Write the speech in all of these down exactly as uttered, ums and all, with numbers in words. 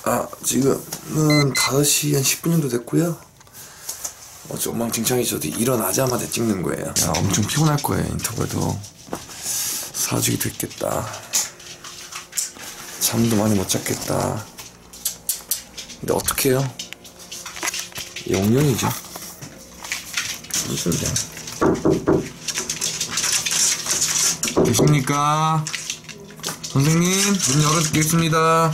아, 지금은 다섯 시 한 십 분 정도 됐고요. 어, 좀 엉망진창이죠. 일어나자마자 찍는 거예요. 야, 엄청 피곤할 거예요. 인터벌도 사주기도 했겠다. 잠도 많이 못 잤겠다. 근데 어떡해요? 용령이죠. 무슨 일 계십니까? 선생님, 문 열어드리겠습니다.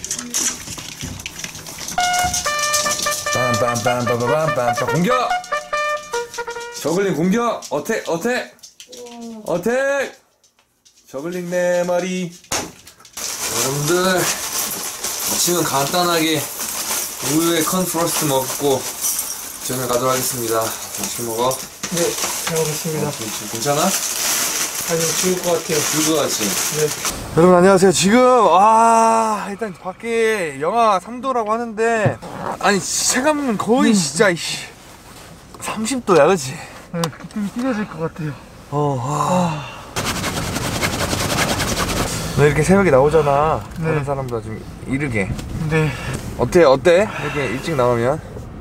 빰빰빰빰빰빰빰 공격! 저글링 공격! 어택! 어택! 어택! 저글링 네 마리. 여러분들 아침은 간단하게 우유에 컨프로스트 먹고 저녁 가도록 하겠습니다. 맛있게 먹어. 네, 잘 먹겠습니다. 어, 괜찮아? 아니요, 죽을 것 같아요. 죽을 것 같지? 네. 여러분 안녕하세요. 지금 아 일단 밖에 영하 삼 도라고 하는데 아니 체감은 거의 음. 진짜 이씨 삼십 도야 그치? 네, 그때 찢어질 것 같아요. 어, 아. 너 이렇게 새벽에 나오잖아. 네. 다른 사람보다 좀 이르게. 네. 어때 어때? 이렇게 일찍 나오면?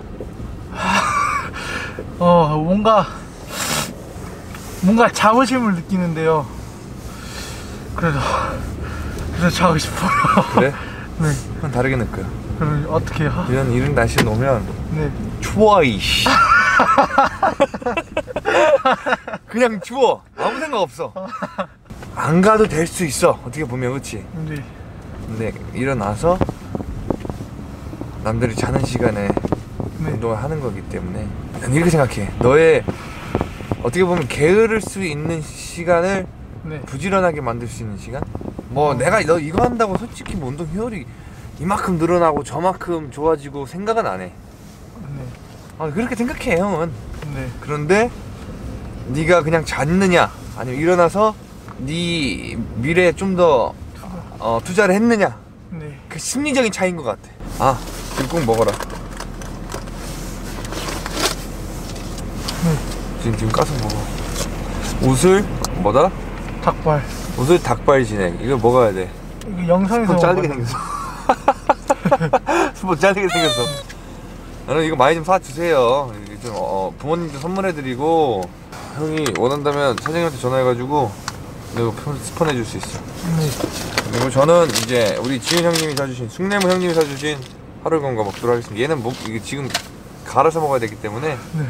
어 뭔가 뭔가 자부심을 느끼는데요. 그래도 그래도 자고 싶어요. 그래? 네. 그건 다르게 느껴. 그럼 어떻게 해요? 이런 이런 날씨에 오면 네. 추워 이씨. 그냥 추워. 아무 생각 없어. 안 가도 될 수 있어. 어떻게 보면 그렇지? 네. 근데 일어나서 남들이 자는 시간에 네. 운동을 하는 거기 때문에 난 이렇게 생각해. 너의 어떻게 보면 게으를 수 있는 시간을 네. 부지런하게 만들 수 있는 시간? 뭐 어. 내가 너 이거 한다고 솔직히 뭐 운동 효율이 이만큼 늘어나고 저만큼 좋아지고 생각은 안 해. 네. 아, 그렇게 생각해 형은. 네. 그런데 네가 그냥 잤느냐 아니면 일어나서 네 미래에 좀 더 어, 투자를 했느냐. 네. 그 심리적인 차이인 것 같아. 아, 이거 꼭 먹어라. 네. 지금 지금 까서 먹어. 옷을 뭐다? 닭발. 옷을 닭발이지네. 이거 먹어야 돼. 이거 영상에서 스포 잘리게 생겼어. 스포 잘리게 생겼어. 여러분 이거 많이 좀 사주세요. 좀 어, 부모님도 선물해드리고 형이 원한다면 사장님한테 전화해가지고 내가 스폰해줄 수 있어. 네. 그리고 저는 이제 우리 지은 형님이 사주신 숭례무 형님이 사주신 하루건강 먹도록 하겠습니다. 얘는 뭐 이게 지금 갈아서 먹어야 되기 때문에. 네.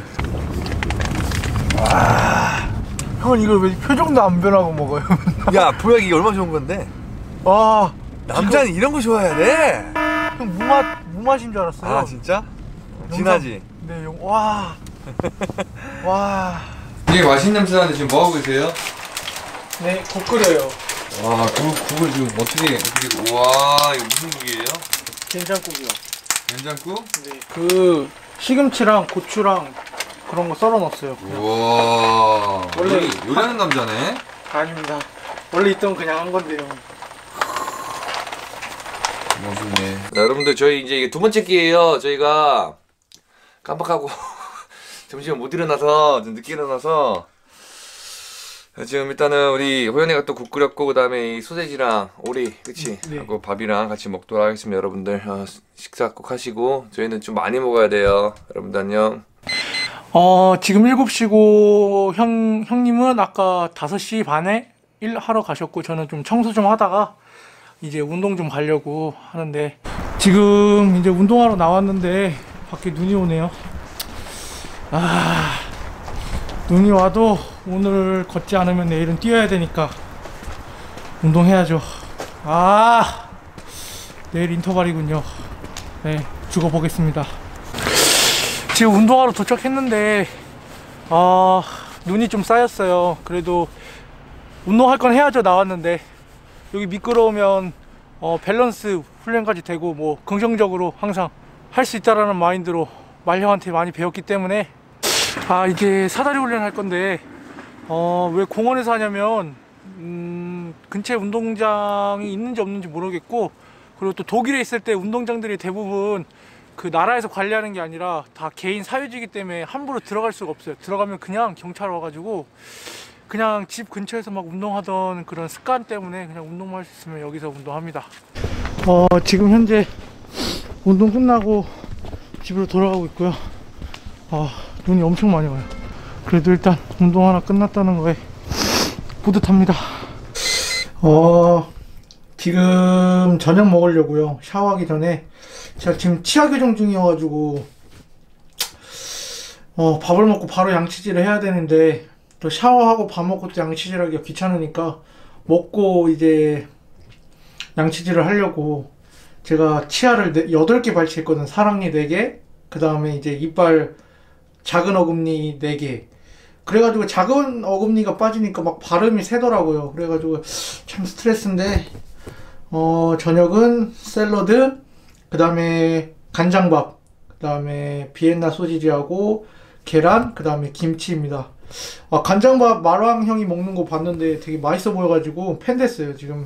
와. 형은 이걸 왜 표정도 안 변하고 먹어요? 야, 보약 이게 얼마나 좋은 건데? 와. 남자는 지금... 이런 거 좋아해야 돼. 형 무맛 무맛인 줄 알았어요. 아 진짜? 진하지? 네, 형. 와. 와. 이게 맛있는 냄새 나는데 지금 뭐 하고 계세요? 네, 국 끓여요. 와, 국, 국을 지금 어떻게, 어떻게, 와, 이거 무슨 국이에요? 된장국이요. 된장국? 네. 그, 시금치랑 고추랑 그런 거 썰어 넣었어요. 우와. 원래 요리, 요리하는 남자네? 아닙니다. 원래 있던 그냥 한 건데요. 멋있네. 자, 여러분들, 저희 이제 이게 두 번째 끼예요. 저희가 깜빡하고 점심을 못 일어나서, 좀 늦게 일어나서 지금 일단은 우리 호연이가 또 국 끓였고 그 다음에 이 소세지랑 오리 그치? 네. 하고 밥이랑 같이 먹도록 하겠습니다. 여러분들 어, 식사 꼭 하시고 저희는 좀 많이 먹어야 돼요. 여러분들 안녕. 어 지금 일곱 시고 형, 형님은 아까 다섯 시 반에 일 하러 가셨고 저는 좀 청소 좀 하다가 이제 운동 좀 가려고 하는데 지금 이제 운동하러 나왔는데 밖에 눈이 오네요. 아 눈이 와도 오늘 걷지 않으면 내일은 뛰어야 되니까 운동해야죠. 아 내일 인터벌이군요. 네 죽어보겠습니다. 지금 운동하러 도착했는데 아 눈이 좀 쌓였어요. 그래도 운동할 건 해야죠. 나왔는데 여기 미끄러우면 어, 밸런스 훈련까지 되고 뭐 긍정적으로 항상 할 수 있다라는 마인드로 말형한테 많이 배웠기 때문에 아 이게 사다리 훈련 할 건데 어, 왜 공원에서 하냐면 음, 근처에 운동장이 있는지 없는지 모르겠고 그리고 또 독일에 있을 때 운동장들이 대부분 그 나라에서 관리하는 게 아니라 다 개인 사유지이기 때문에 함부로 들어갈 수가 없어요. 들어가면 그냥 경찰 와가지고 그냥 집 근처에서 막 운동하던 그런 습관 때문에 그냥 운동만 할 수 있으면 여기서 운동합니다. 어 지금 현재 운동 끝나고 집으로 돌아가고 있고요. 아, 눈이 엄청 많이 와요. 그래도 일단 운동 하나 끝났다는 거에 뿌듯합니다. 어, 지금 저녁 먹으려고요. 샤워하기 전에 제가 지금 치아 교정 중이어가지고 어, 밥을 먹고 바로 양치질을 해야 되는데 또 샤워하고 밥 먹고 또 양치질하기가 귀찮으니까 먹고 이제 양치질을 하려고 제가 치아를 여덟 개 발치했거든. 사랑니 네 개, 그 다음에 이제 이빨 작은 어금니 네 개. 그래가지고 작은 어금니가 빠지니까 막 발음이 새더라고요. 그래가지고 참 스트레스인데, 어, 저녁은 샐러드, 그 다음에 간장밥, 그 다음에 비엔나 소시지하고 계란, 그 다음에 김치입니다. 아, 간장밥 마루앙 형이 먹는 거 봤는데 되게 맛있어 보여가지고 팬 됐어요 지금.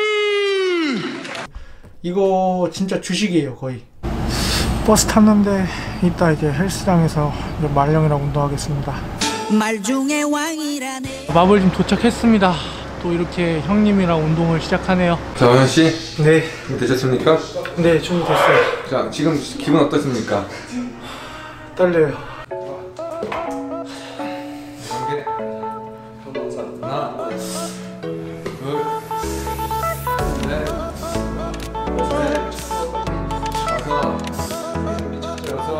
이거 진짜 주식이에요 거의. 버스 탔는데 이따 이제 헬스장에서 이제 말령이랑 운동하겠습니다. 말중의 왕이라네. 마블 지금 도착했습니다. 또 이렇게 형님이랑 운동을 시작하네요. 자, 원현씨. 네. 되셨습니까? 네, 준비됐어요. 자, 지금 기분 어떻습니까? 떨려요. 하나, 둘, 넷, 넷, 다섯, 여섯,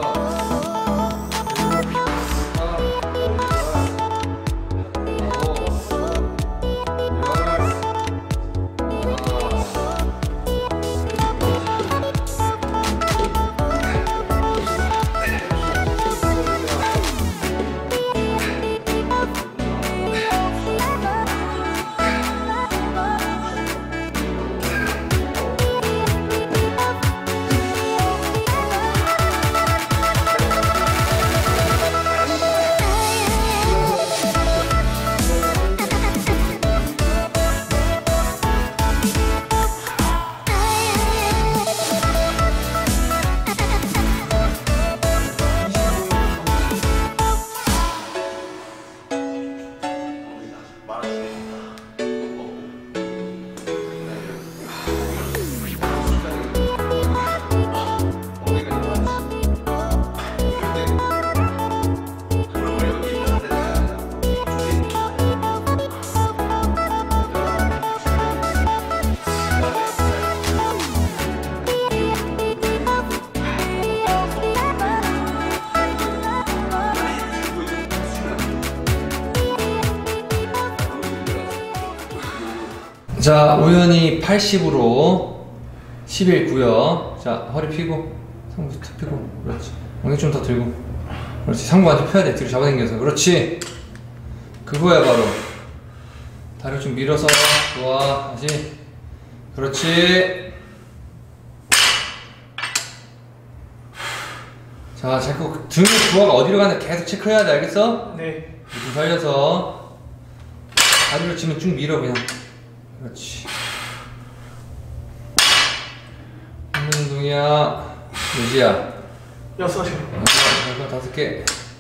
자, 우연히 팔십으로 십일 구요. 자, 허리 펴고 상부 툭 펴고. 그렇지. 엉덩이 좀 더 들고. 그렇지. 상부 완전 펴야 돼. 뒤로 잡아당겨서. 그렇지. 그거야 바로. 다리를 좀 밀어서. 좋아. 다시. 그렇지. 자, 자꾸 등의 부하가 어디로 가는지 계속 체크해야 돼. 알겠어? 네. 좀 살려서 다리를 치면 쭉 밀어 그냥. 그렇지. 하는 운동이야. 몇이야? 여섯이요. 여섯, 다섯 개.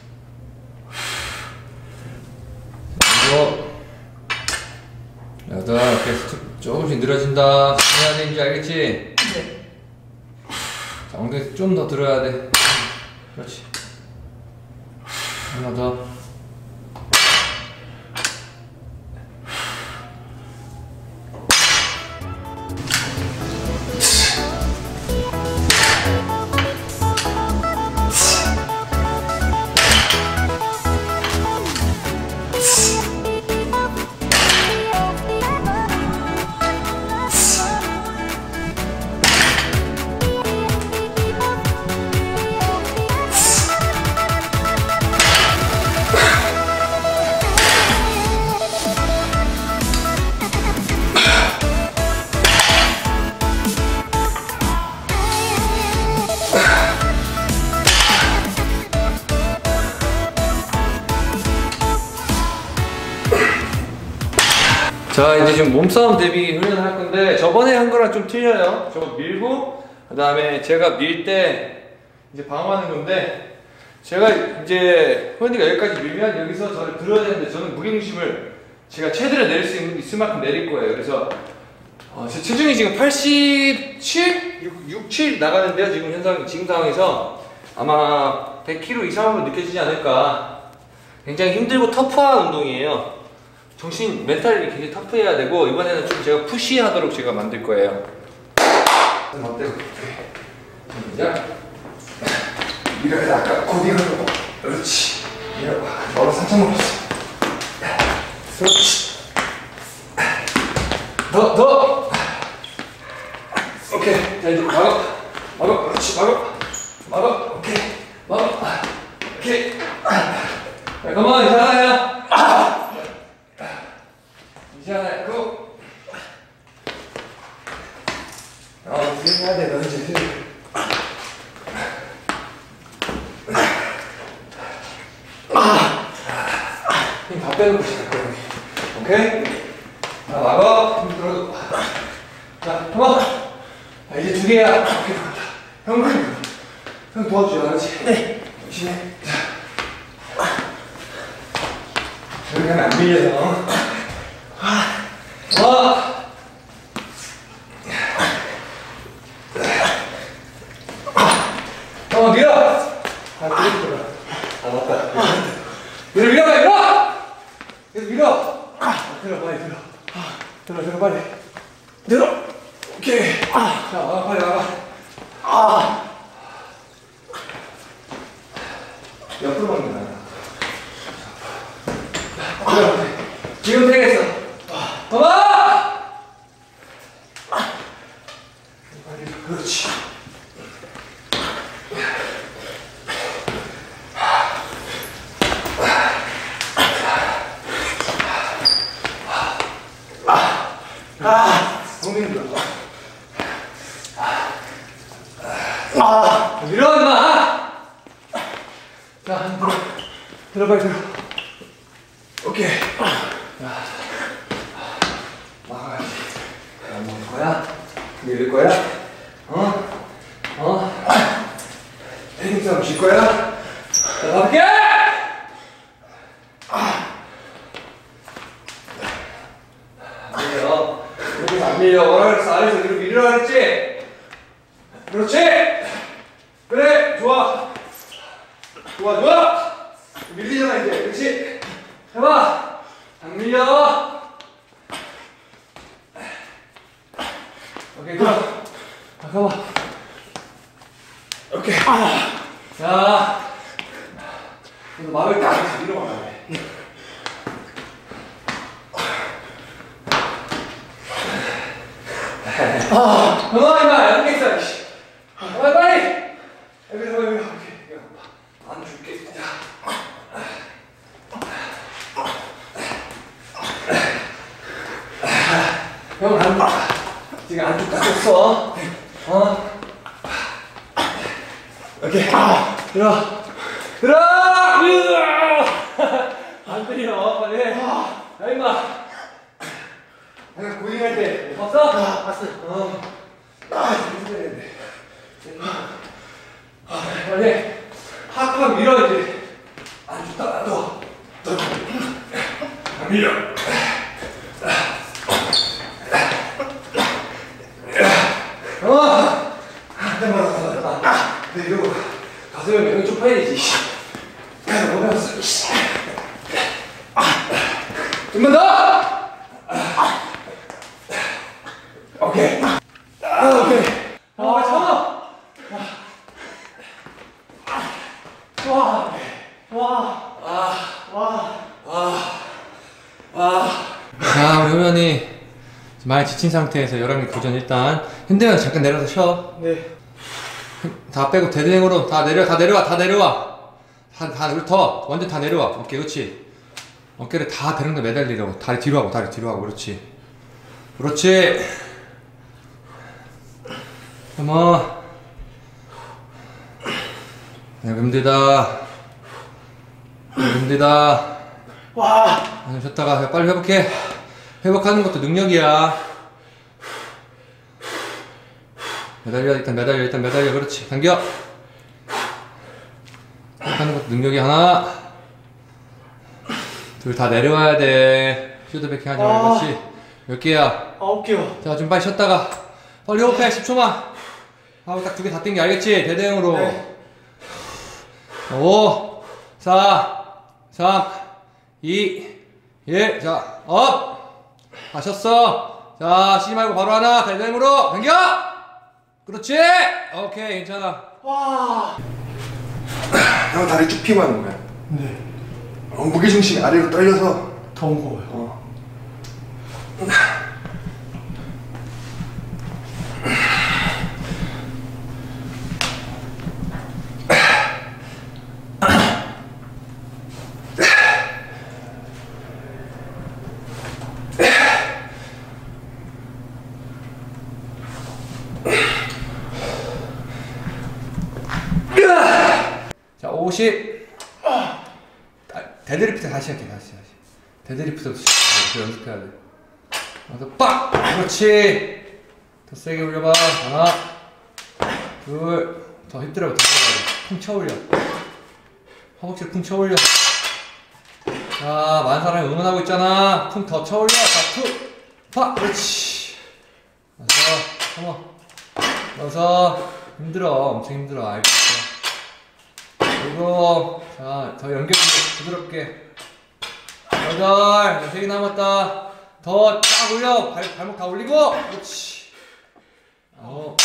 일곱, 여덟. 계속 조금씩 늘어진다. 해야 되는지 알겠지? 네. 자, 엉덩이 좀 더 들어야 돼. 그렇지. 하나 더. 자, 이제 지금 몸싸움 대비 훈련을 할 건데 저번에 한 거랑 좀 틀려요. 저거 밀고 그 다음에 제가 밀 때 이제 방어하는 건데, 제가 이제 호연이가 여기까지 밀면 여기서 저를 들어야 되는데 저는 무게중심을 제가 최대로 내릴 수 있는, 있을 만큼 내릴 거예요. 그래서 어, 제 체중이 지금 팔십, 칠? 육, 칠 나가는데요. 지금 현상, 지금 상황에서 아마 백 킬로그램 이상으로 느껴지지 않을까. 굉장히 힘들고 터프한 운동이에요. 정신, 멘탈이 굉장히 터프해야 되고, 이번에는 좀 제가 푸시하도록 제가 만들 거예요. 어때요? 시작. 이렇게 아까 고딩하고. 그렇지. 이렇게 너무 살짝 먹었어. 그렇지. 더, 더. 오케이. 자, 이제 막어. 막어. 그렇지. 막어. 막어. 오케이. 막어. 오케이. 자, 그만. 이상하네요. 이상하네. 고. 어, 이렇게 해야 돼. 너 이제. 힘 다 빼놓고 시작해. 오케이? 자, 막어. 힘 들어도. 자, 그만. 자, 이제 두 개야. 오케이, 좋다. 형, 형 도와주자, 알았지? 네. 열심히 해. 자. 여기 하면 안 밀려서. 와. 어, 밀어. 아, 밀어. 아, 맞다. 밀어, 밀어, 빨리 밀어! 계속 밀어! 아, 들어, 빨리 들어. 아, 들어, 들어, 빨리. 들어! 오케이. 아, 자, 와, 빨리 와봐. 아. 옆으로 막는다. 들어. 지금 되겠어. 봐봐! 빨리, 그렇지. 아, 너무 힘들어. 아, 밀어, 임마! 자, 들어. 들어, 빨리 들어. 오케이. 자, 막아야지. 안 먹을 거야? 밀릴 거야? 어? 어? 헤딩 싸움 질 거야? 자, 가볼게! 안 밀려. 알았어, 알았어. 이리로 밀으라 그랬지? 그렇지! 그래! 좋아! 좋아, 좋아! 밀리잖아, 이제. 그렇지? 해봐! 안 밀려! 오케이, 들어. 잠깐만. 오케이. 자. 그래서 막을 때 안 밀어 막아야 돼. 아, 그만 임마, 여기 있어. 빨리 빨리. 여기 여기 여기. 안 줄게. 형 안, 지금 안쪽 깎였어. 어? 오케이. 들어, 들어. 안 들려, 빨리. 야 임마. 내가 고딩할 때 봤어? 아, 봤어. 어. 아, 힘들어야 돼. 아, 빨리 확확 밀어 이제. 안 좋다, 나도. 안 밀어. 어. 잠깐만, 잠깐만. 내 이러고 가슴에 명이 쪽파야지. 야, 뭐 배웠어? 좀만 더. 오케이. 아, 오케이. 아, 참아. 와. 와. 아. 와. 와. 와. 자, 우리 호연이 많이 지친 상태에서 열한 개 도전 일단 힘들면 잠깐 내려서 쉬어. 네. 다 빼고 대대행으로 다 내려, 다 내려와, 다 내려와. 다, 다 훑어. 완전 다 내려와. 오케이, 그렇지. 어깨를 다 대릉도 매달리려고. 다리 뒤로 하고, 다리 뒤로 하고, 그렇지. 그렇지. 어머. 힘들다. 힘들다. 와. 좀 쉬었다가 빨리 회복해. 회복하는 것도 능력이야. 매달려, 일단 매달려, 일단 매달려. 그렇지. 당겨. 회복하는 것도 능력이 하나. 둘 다 내려와야 돼. 슈드베킹 하지 말고. 그렇지. 몇 개야? 아홉 개요. 자, 좀 빨리 쉬었다가 빨리 호흡해. 십 초만 하고 딱 두 개 다 땡겨. 알겠지? 대대형으로. 네. 오 사 삼 이 일. 자 업. 하셨어. 자 쉬지 말고 바로 하나. 대대형으로 당겨. 그렇지. 오케이 괜찮아. 와. 형 다리 쭉 펴고 하는 거야. 네. 어, 무게중심이 아래로 떨려서 더 무거워요. 어. 자 오십. 아, 데드리프트 다시 할게. 다시 다시 데드리프트부터 시작해. 연습해야 돼. 그래서 빡! 그렇지. 더 세게 올려봐. 하나 둘. 더 힙들하고 더 올려. 쿵쳐 올려. 허벅지를 쿵쳐 올려. 자 많은 사람이 응원하고 있잖아. 쿵 더 쳐 올려. 자 툭! 팍! 그렇지. 어서 컴온. 어서. 힘들어. 엄청 힘들어. 알고 있어. 그리고 자, 더 연결 부드럽게. 여덟, 세 개 남았다. 더 쫙 올려. 발, 발목 다 올리고. 그렇지. 아홉.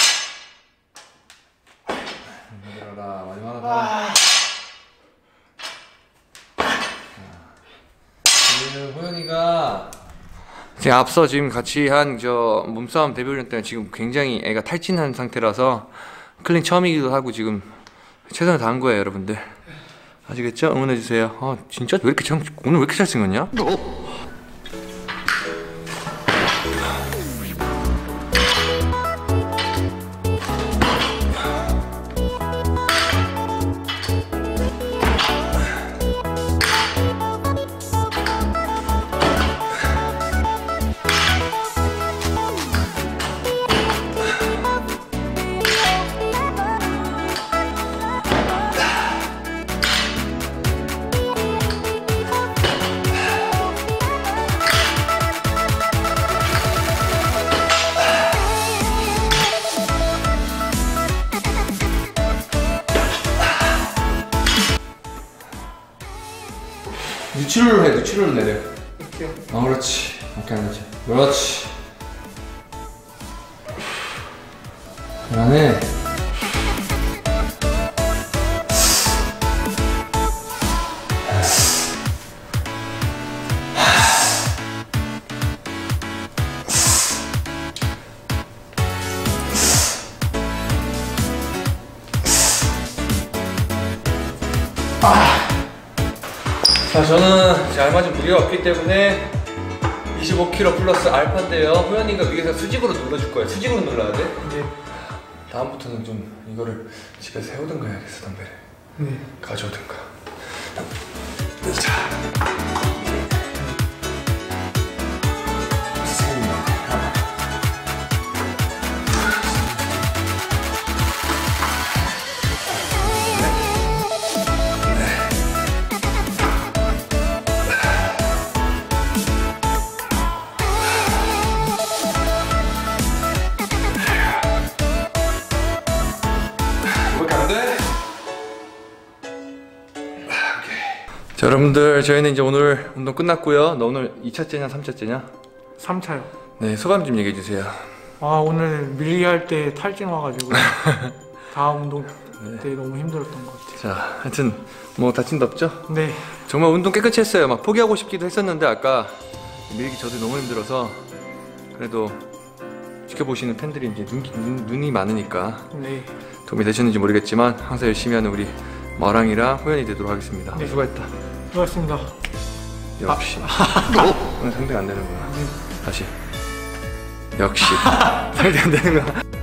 힘들어라. 마지막 하나 더. 지금 호연이가 제가 앞서 지금 같이 한 저 몸싸움 데뷔 훈련 때는 지금 굉장히 애가 탈진한 상태라서 클린 처음이기도 하고 지금 최선을 다한 거예요, 여러분들. 아시겠죠? 응원해주세요. 아 진짜 왜 이렇게 참, 오늘 왜 이렇게 잘생겼냐? 유치를로 해. 유치를로 내려. 어 그렇지. 오케이 그렇지. 그렇지. 그다음에 자 저는 제 알맞은 무게가 없기 때문에 이십오 킬로그램 플러스 알파인데요. 호연이가 위에서 수직으로 눌러줄 거예요. 수직으로 눌러야 돼. 네. 다음부터는 좀 이거를 집에서 해오든가 해야겠어. 덤벨을 네. 가져오든가. 자. 자 여러분들 저희는 이제 오늘 운동 끝났고요. 너 오늘 이 차째냐 삼 차째냐? 삼 차요. 네 소감 좀 얘기해 주세요. 아 오늘 밀리 할 때 탈진 와가지고 다음 운동 때 너무 힘들었던 것 같아요. 자 하여튼 뭐 다친 데 없죠? 네. 정말 운동 깨끗이 했어요. 막 포기하고 싶기도 했었는데 아까 밀기 저도 너무 힘들어서 그래도 지켜보시는 팬들이 이제 눈, 눈, 눈이 많으니까 네. 도움이 되셨는지 모르겠지만 항상 열심히 하는 우리 마랑이랑 호연이 되도록 하겠습니다. 네. 수고했다. 수고하셨습니다. 역시 오늘 상대가 안 되는구나. 다시 역시 상대 안 되는구나.